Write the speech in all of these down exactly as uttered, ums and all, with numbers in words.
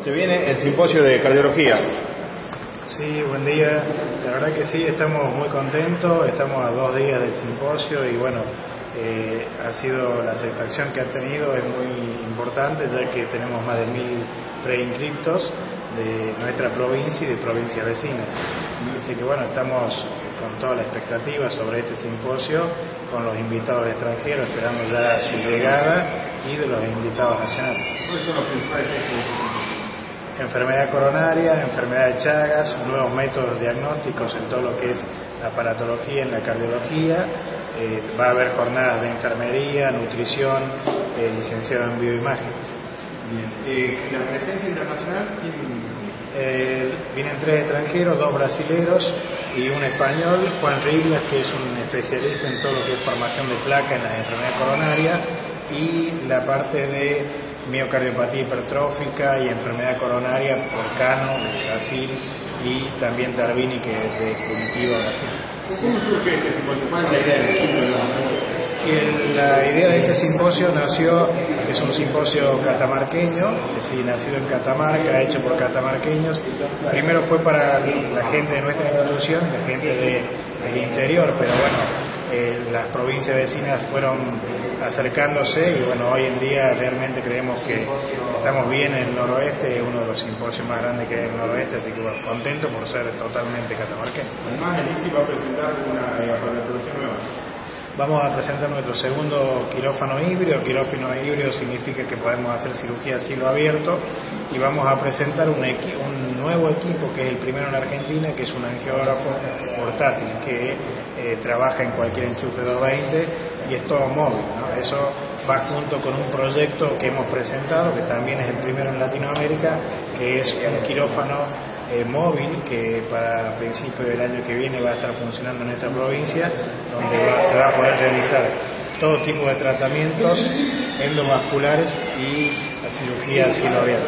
Se viene el simposio de cardiología. Sí, buen día. La verdad que sí, estamos muy contentos, estamos a dos días del simposio y bueno, eh, ha sido la satisfacción que ha tenido, es muy importante ya que tenemos más de mil preinscriptos de nuestra provincia y de provincias vecinas. Así que bueno, estamos con toda la expectativa sobre este simposio, con los invitados extranjeros, esperando ya su llegada y de los invitados nacionales. ¿Cuáles son los principales ejes? Enfermedad coronaria, enfermedad de Chagas, nuevos métodos diagnósticos en todo lo que es la aparatología, en la cardiología. Eh, va a haber jornadas de enfermería, nutrición, eh, licenciado en bioimágenes. Bien. Eh, ¿La presencia internacional? Eh, vienen tres extranjeros, dos brasileros y un español, Juan Riblas, que es un especialista en todo lo que es formación de placa en la enfermedad coronaria, y la parte de miocardiopatía hipertrófica y enfermedad coronaria por Cano de Brasil y también Tarvini, que es de Curitiba, Brasil. ¿Cómo surge este simposio? ¿Cuál es la idea del simposio? Y la idea de este simposio nació, es un simposio catamarqueño, es decir, nacido en Catamarca, hecho por catamarqueños. Primero fue para la gente de nuestra institución, la gente de, del interior, pero bueno, eh, las provincias vecinas fueron acercándose y bueno, hoy en día realmente creemos que estamos bien en el noroeste, uno de los simposios más grandes que hay en el noroeste, así que bueno, contento por ser totalmente catamarqueño. Además, el I C I va a presentar una aparatología nueva. Vamos a presentar nuestro segundo quirófano híbrido. Quirófano híbrido significa que podemos hacer cirugía a cielo abierto, y vamos a presentar un, equi un nuevo equipo que es el primero en Argentina, que es un angiógrafo portátil que eh, trabaja en cualquier enchufe doscientos veinte y es todo móvil, ¿no? Eso va junto con un proyecto que hemos presentado, que también es el primero en Latinoamérica, que es un quirófano Eh, móvil que para principios del año que viene va a estar funcionando en nuestra provincia, donde va, se va a poder realizar todo tipo de tratamientos endovasculares y la cirugía a cielo abierto.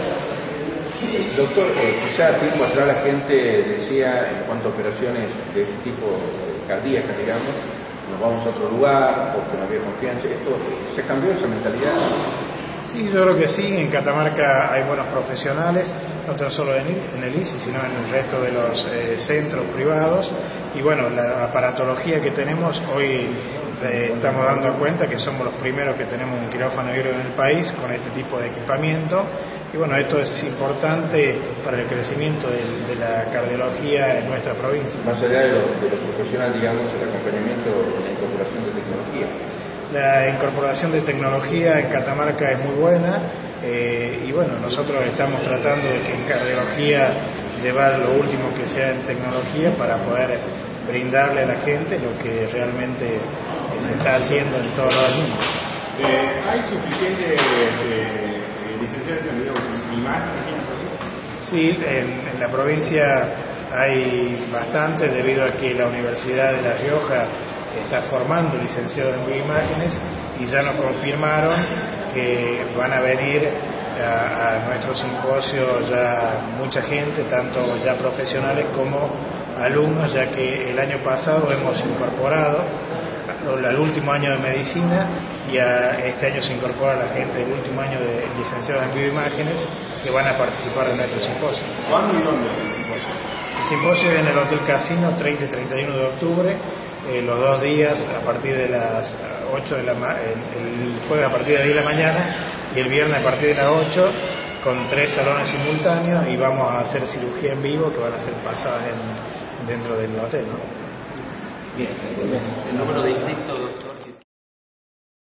Doctor, eh, quizá tiempo atrás la gente decía, en cuanto a operaciones de este tipo cardíacas, digamos, nos vamos a otro lugar porque no había confianza. ¿Esto se cambió esa mentalidad? Sí, yo creo que sí. En Catamarca hay buenos profesionales, no tan solo en el I C I, sino en el resto de los eh, centros privados. Y bueno, la aparatología que tenemos hoy, eh, estamos dando cuenta que somos los primeros que tenemos un quirófano híbrido en el país con este tipo de equipamiento. Y bueno, esto es importante para el crecimiento de, de la cardiología en nuestra provincia. Más allá de lo, de lo profesional, digamos, el acompañamiento de la incorporación de tecnología. La incorporación de tecnología en Catamarca es muy buena, eh, y bueno, nosotros estamos tratando de que en cardiología llevar lo último que sea en tecnología para poder brindarle a la gente lo que realmente se está haciendo en todo el mundo. Eh, ¿Hay suficiente eh, licenciados en bioimágenes aquí en la provincia? Sí, en, en la provincia hay bastante, debido a que la Universidad de La Rioja está formando licenciados en bioimágenes y ya nos confirmaron que van a venir a, a nuestro simposio ya mucha gente, tanto ya profesionales como alumnos, ya que el año pasado hemos incorporado al último año de medicina y a este año se incorpora la gente del último año de licenciados en bioimágenes que van a participar en nuestro simposio. ¿Cuándo y dónde el simposio? El simposio es en el Hotel Casino, treinta y treinta y uno de octubre, eh, los dos días a partir de las ocho de la ma el, el jueves a partir de las diez de la mañana y el viernes a partir de las ocho, con tres salones simultáneos, y vamos a hacer cirugía en vivo que van a ser pasadas en, dentro del hotel, ¿no? Bien, el número de inscritos, doctor.